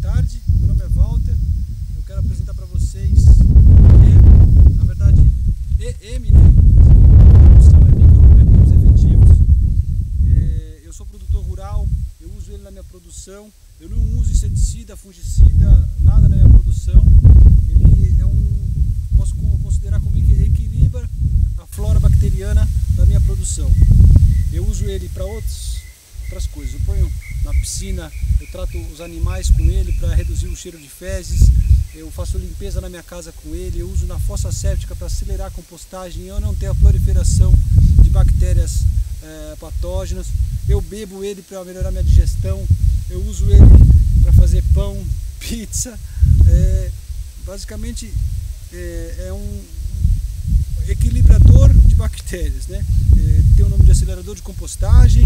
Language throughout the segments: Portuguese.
tarde, meu nome é Walter. Eu quero apresentar para vocês EM, na verdade EM, né? Produção é micro-organismos efetivos. Eu sou produtor rural, eu uso ele na minha produção. Eu não uso inseticida, fungicida, nada na minha produção. Ele é posso considerar como equilibra a flora bacteriana da minha produção. Eu uso ele para outras coisas. Eu ponho na piscina, eu trato os animais com ele para reduzir o cheiro de fezes. Eu faço limpeza na minha casa com ele. Eu uso na fossa séptica para acelerar a compostagem e eu não tenho a proliferação de bactérias patógenas. Eu bebo ele para melhorar minha digestão. Eu uso ele para fazer pão, pizza. Basicamente é um equilibrador de bactérias, né? Tem o nome de acelerador de compostagem,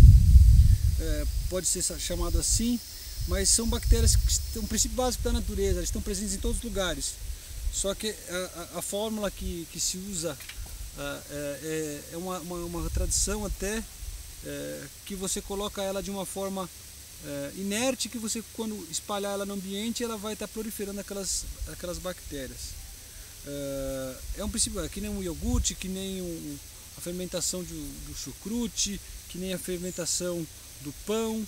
pode ser chamado assim, mas são bactérias que são o princípio básico da natureza, elas estão presentes em todos os lugares. Só que a fórmula que se usa é uma tradição até, que você coloca ela de uma forma inerte, que você, quando espalhar ela no ambiente, ela vai estar proliferando aquelas bactérias. É um princípio, que nem um iogurte, que nem a fermentação do chucrute, que nem a fermentação do pão.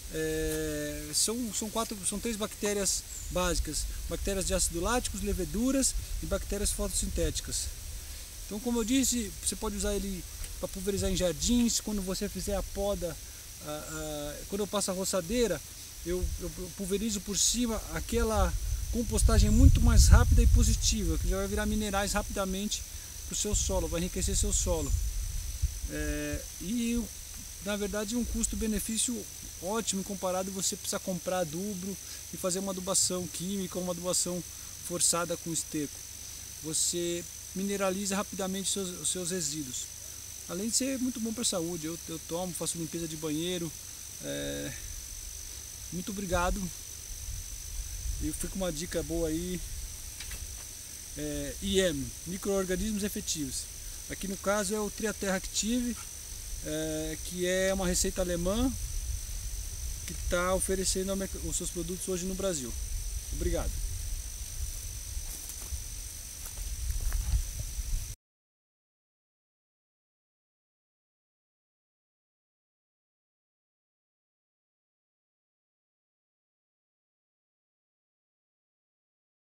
São três bactérias básicas: bactérias de ácido láticos, leveduras e bactérias fotossintéticas. Então, como eu disse, você pode usar ele para pulverizar em jardins. Quando você fizer a poda, quando eu passo a roçadeira, eu pulverizo por cima. Aquela compostagem é muito mais rápida e positiva, que já vai virar minerais rapidamente para o seu solo, vai enriquecer seu solo. E na verdade um custo-benefício ótimo, comparado a você precisar comprar adubo e fazer uma adubação química ou uma adubação forçada com esterco. Você mineraliza rapidamente os seus resíduos, além de ser muito bom para a saúde. Eu tomo, faço limpeza de banheiro. Muito obrigado. E fica uma dica boa aí. EM, micro-organismos efetivos. Aqui no caso é o Triaterra Active, que é uma receita alemã que está oferecendo os seus produtos hoje no Brasil. Obrigado.